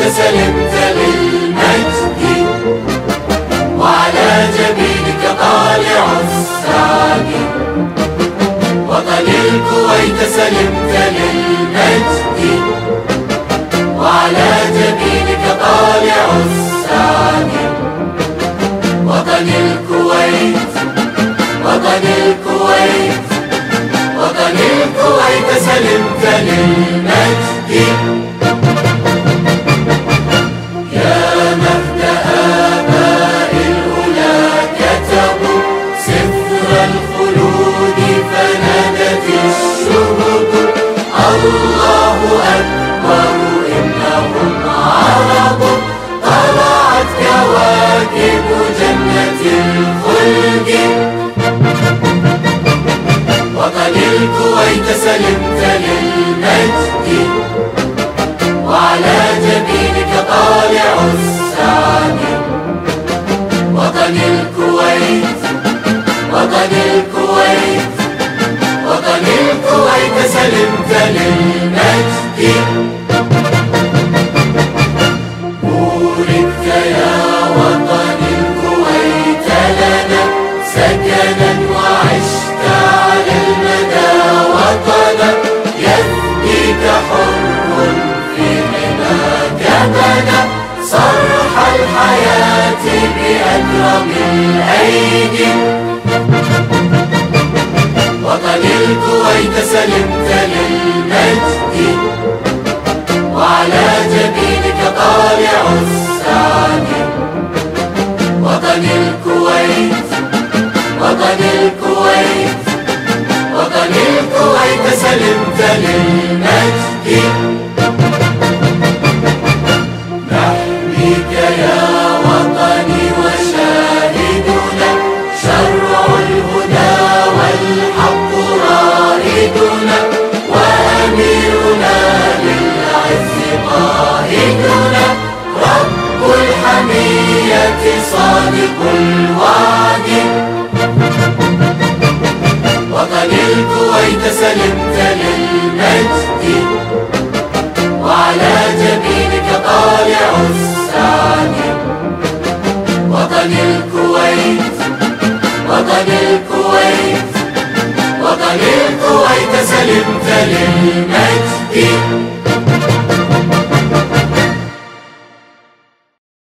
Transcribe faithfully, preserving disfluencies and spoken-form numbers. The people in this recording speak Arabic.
سلمت للمجد، وعلى جبينك طالع السعد. وطن الكويت سلمت للمجد، وعلى جبينك طالع السعد. وطن الكويت، وطن الكويت، وطن الكويت سلمت للمجد. يا مهد آباء الأولى كتبوا سفر الخلود فنادت الشهود الله أكبر إنهم عرب. طلعت كواكب جنة الخلد. وطن الكويت سلمت للمجد، وعلى جبينك طالع السعد. وطن الكويت، وطن الكويت، وطن الكويت سلمت للمجد. بوركت يا وطن الكويت لنا سكنا، وعشت على المدى وطنا. يفديك حر في حماك بنى صرح الحياة بأكرم الأيدي. وطن الكويت سلمت للمجد، وعلى جبينك طالع السعد. وطن الكويت، وطن الكويت، وطن الكويت سلمت للمجد. نحميك يا وطني وشاهدنا، شرع الهدى والحق رائدنا، وأميرنا للعز قائدنا. رب الحمية صادق الوعد. وطن الكويت سلمت للمجد، وعلى جبينك طالع السعد. وطن الكويت، وطن الكويت، وطن الكويت سلمت للمجد.